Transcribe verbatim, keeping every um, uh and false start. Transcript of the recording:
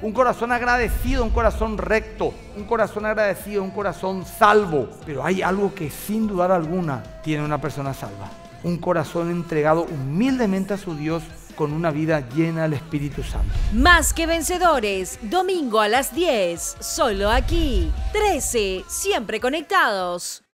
Un corazón agradecido, un corazón recto, un corazón agradecido, un corazón salvo. Pero hay algo que sin dudar alguna tiene una persona salva. Un corazón entregado humildemente a su Dios con una vida llena del Espíritu Santo. Más que Vencedores, domingo a las diez, solo aquí. trece, siempre conectados.